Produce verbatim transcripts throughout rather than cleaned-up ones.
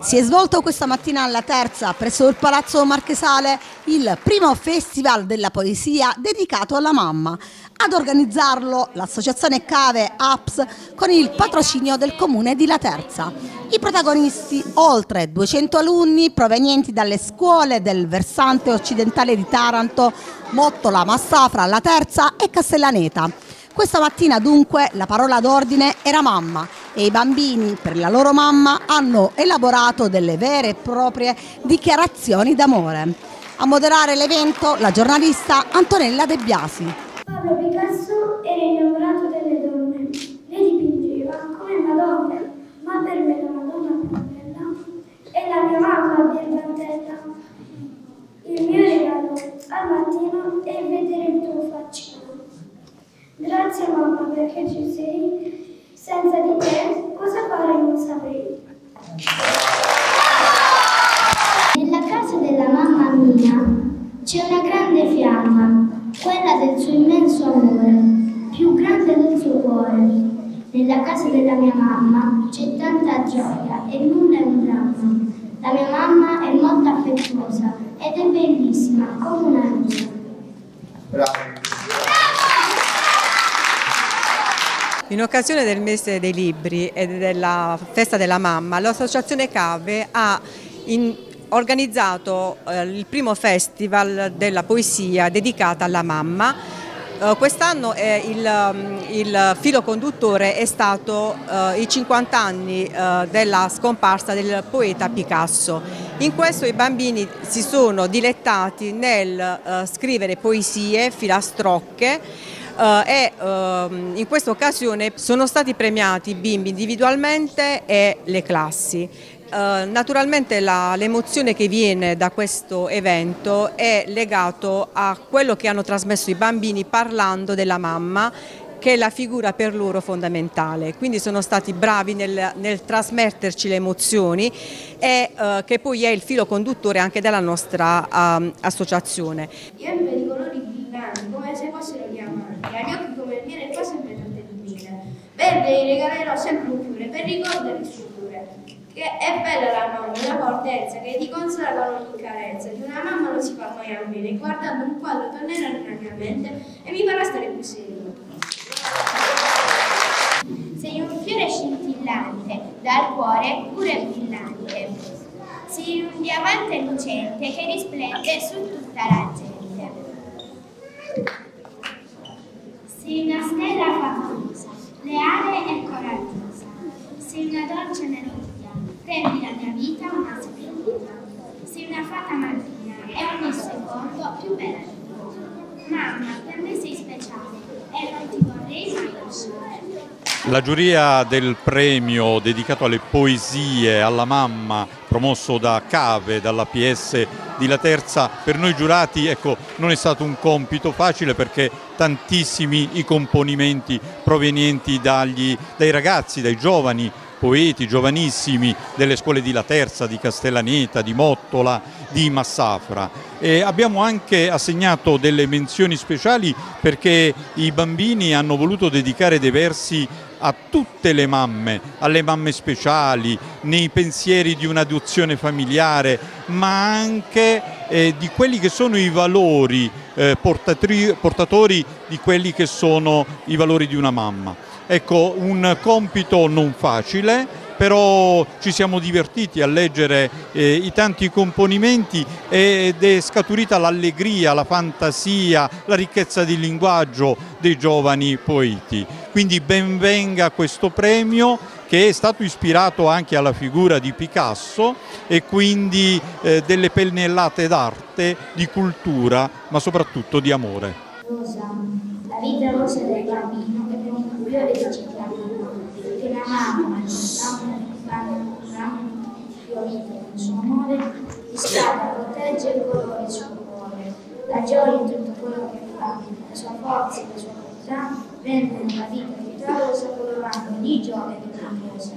Si è svolto questa mattina alla Terza, presso il Palazzo Marchesale, il primo festival della poesia dedicato alla mamma. Ad organizzarlo l'associazione Cave A P S con il patrocinio del comune di La Terza. I protagonisti, oltre duecento alunni provenienti dalle scuole del versante occidentale di Taranto, Mottola, Massafra, La Terza e Castellaneta. Questa mattina dunque la parola d'ordine era mamma e i bambini per la loro mamma hanno elaborato delle vere e proprie dichiarazioni d'amore. A moderare l'evento la giornalista Antonella De Biasi. Pablo Picasso era innamorato delle donne, le dipingeva come Madonna, ma per me la Madonna più bella è la mia mamma Birbantella. Il mio regalo al mattino è vedere il tuo faccino. Grazie mamma perché ci sei, senza di te cosa fare non saprei. Nella casa della mamma mia c'è una grande fiamma, quella del suo immenso amore, più grande del suo cuore. Nella casa della mia mamma c'è tanta gioia e nulla è un dramma. La mia mamma è molto affettuosa ed è bellissima come una rosa. Bravo. In occasione del mese dei libri e della festa della mamma, l'associazione Cave ha in, organizzato eh, il primo festival della poesia dedicata alla mamma. Eh, Quest'anno eh, il, il filo conduttore è stato eh, i cinquanta anni eh, della scomparsa del poeta Picasso. In questo i bambini si sono dilettati nel eh, scrivere poesie, filastrocche. Uh, e uh, in questa occasione sono stati premiati i bimbi individualmente e le classi. Uh, naturalmente l'emozione che viene da questo evento è legato a quello che hanno trasmesso i bambini parlando della mamma, che è la figura per loro fondamentale. Quindi sono stati bravi nel, nel trasmetterci le emozioni e uh, che poi è il filo conduttore anche della nostra uh, associazione. Io vedo i colori brillanti come se fossero diamanti, agli occhi come il miele e qua sempre tante di mille. Verde gli regalerò sempre un fiore per ricordo e risfuture. Che è bella la nonna, una fortezza che ti consola con ogni carezza. Di una mamma non si fa mai a meno, guardando un quadro tornerà nella mia mente e mi farà stare più serio. Sei un fiore scintillante, dal cuore pure brillante. Sei un diamante lucente che risplende su tutta la gente. Sei una stella favolosa, leale e coraggiosa. Sei una dolce melodia, rendi la mia vita una splendida. Sei una fata marina e ogni secondo più bella di te. Mamma, per me sei speciale e non ti vorrei mai lasciare. La giuria del premio dedicato alle poesie alla mamma, promosso da Cave, dalla P S di La Terza, per noi giurati ecco, non è stato un compito facile perché tantissimi i componimenti provenienti dagli, dai ragazzi, dai giovani poeti, giovanissimi delle scuole di La Terza, di Castellaneta, di Mottola, di Massafra. E abbiamo anche assegnato delle menzioni speciali perché i bambini hanno voluto dedicare dei versi a tutte le mamme, alle mamme speciali, nei pensieri di un'adozione familiare, ma anche eh, di quelli che sono i valori eh, portatori, portatori di quelli che sono i valori di una mamma. Ecco, un compito non facile, però ci siamo divertiti a leggere eh, i tanti componimenti ed è scaturita l'allegria, la fantasia, la ricchezza di linguaggio dei giovani poeti. Quindi ben venga questo premio che è stato ispirato anche alla figura di Picasso e quindi eh, delle pennellate d'arte, di cultura, ma soprattutto di amore. Rosa, la vita rosa del bambino che è un fiore di cittadino, che la mamma, il ramo fiorito nel suo amore, riscalda, protegge il colore del suo cuore, la gioia in tutto quello che fa, la sua forza e la sua bontà, rendono la vita vitalosa colorando ogni giorno di curiosa.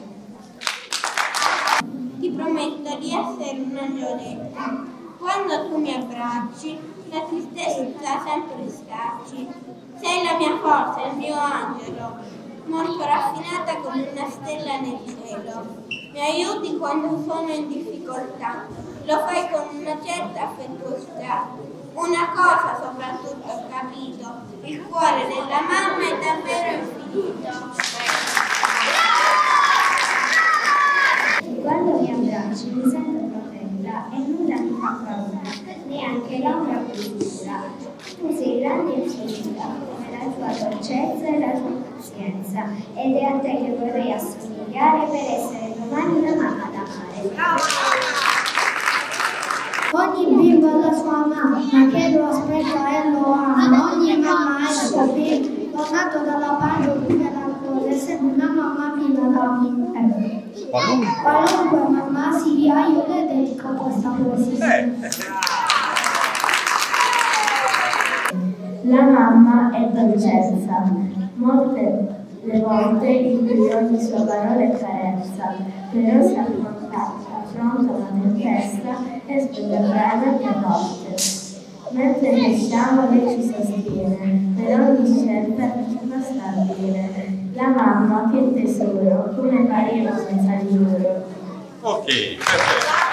Ti prometto di essere una Gioletta. Quando tu mi abbracci, la tristezza sempre scacci. Sei la mia forza, il mio angelo, molto raffinata come una stella nel cielo. mi aiuti quando sono in difficoltà, lo fai con una certa affettuosità. Una cosa soprattutto ho capito, il cuore della mamma è davvero infinito. Quando mi abbracci mi sento protetta e nulla mi fa paura, neanche l'ombra paura. Tu sei grande e infinita, come la tua dolcezza e la tua pazienza, ed è a te che vorrei assomigliare per essere domani una mamma da amare. Ogni bimbo ha la sua mamma, che lo aspetta e lo ama. Ogni mamma è suo figlio, nato dalla pancia della cuore, sempre una mamma viva da vivere. Qualunque mamma sia, io le dedico questa poesia. La mamma è dolcezza, molte le volte in cui ogni sua parola è carezza, però si affronta una tempesta e spende breve più volte. Mentre cresciamo lei ci sostiene, per ogni scelta ci fa stabile. La mamma che tesoro, come pareva senza di loro. Ok, perfetto.